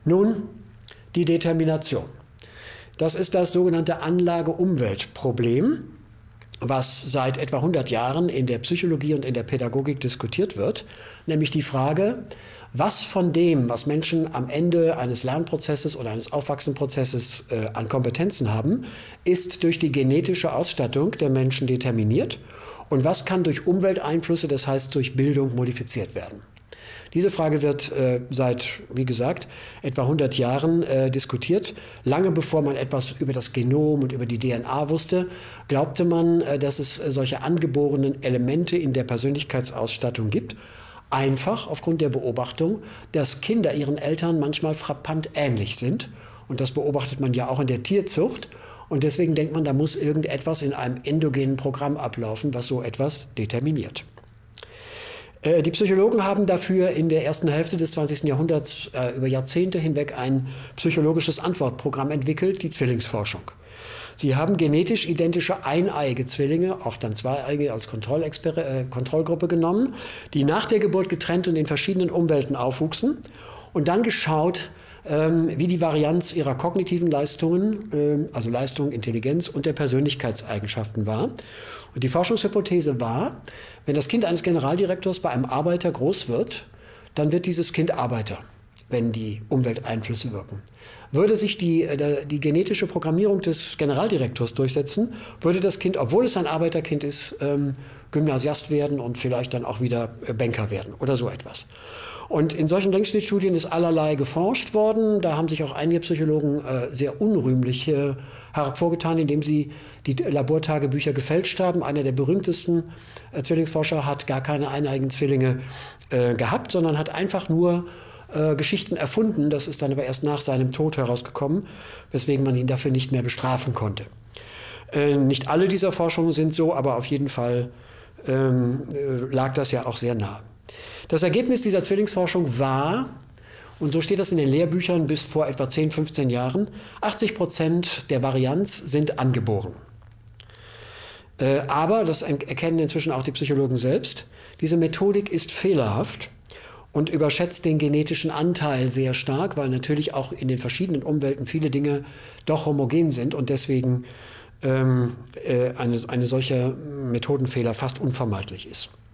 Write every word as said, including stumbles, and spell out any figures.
Nun, die Determination. Das ist das sogenannte Anlage-Umwelt-Problem, was seit etwa hundert Jahren in der Psychologie und in der Pädagogik diskutiert wird, nämlich die Frage, was von dem, was Menschen am Ende eines Lernprozesses oder eines Aufwachsenprozesses äh, an Kompetenzen haben, ist durch die genetische Ausstattung der Menschen determiniert und was kann durch Umwelteinflüsse, das heißt durch Bildung, modifiziert werden. Diese Frage wird äh, seit, wie gesagt, etwa hundert Jahren äh, diskutiert. Lange bevor man etwas über das Genom und über die D N A wusste, glaubte man, äh, dass es äh, solche angeborenen Elemente in der Persönlichkeitsausstattung gibt. Einfach aufgrund der Beobachtung, dass Kinder ihren Eltern manchmal frappant ähnlich sind. Und das beobachtet man ja auch in der Tierzucht. Und deswegen denkt man, da muss irgendetwas in einem endogenen Programm ablaufen, was so etwas determiniert. Die Psychologen haben dafür in der ersten Hälfte des zwanzigsten Jahrhunderts äh, über Jahrzehnte hinweg ein psychologisches Antwortprogramm entwickelt, die Zwillingsforschung. Sie haben genetisch identische eineiige Zwillinge, auch dann zweieiige als äh, Kontrollgruppe genommen, die nach der Geburt getrennt und in verschiedenen Umwelten aufwuchsen und dann geschaut, ähm, wie die Varianz ihrer kognitiven Leistungen, äh, also Leistung, Intelligenz und der Persönlichkeitseigenschaften war. Und die Forschungshypothese war, wenn das Kind eines Generaldirektors bei einem Arbeiter groß wird, dann wird dieses Kind Arbeiter, wenn die Umwelteinflüsse wirken. Würde sich die, die, die genetische Programmierung des Generaldirektors durchsetzen, würde das Kind, obwohl es ein Arbeiterkind ist, ähm, Gymnasiast werden und vielleicht dann auch wieder Banker werden oder so etwas. Und in solchen Längsschnittstudien ist allerlei geforscht worden. Da haben sich auch einige Psychologen äh, sehr unrühmlich äh, hervorgetan, indem sie die Labortagebücher gefälscht haben. Einer der berühmtesten äh, Zwillingsforscher hat gar keine eineigen Zwillinge äh, gehabt, sondern hat einfach nur äh, Geschichten erfunden. Das ist dann aber erst nach seinem Tod herausgekommen, weswegen man ihn dafür nicht mehr bestrafen konnte. Äh, nicht alle dieser Forschungen sind so, aber auf jeden Fall ähm, äh, lag das ja auch sehr nah. Das Ergebnis dieser Zwillingsforschung war, und so steht das in den Lehrbüchern bis vor etwa zehn, fünfzehn Jahren, achtzig Prozent der Varianz sind angeboren. Äh, aber, das erkennen inzwischen auch die Psychologen selbst, diese Methodik ist fehlerhaft und überschätzt den genetischen Anteil sehr stark, weil natürlich auch in den verschiedenen Umwelten viele Dinge doch homogen sind und deswegen ähm, äh, eine, eine solche Methodenfehler fast unvermeidlich ist.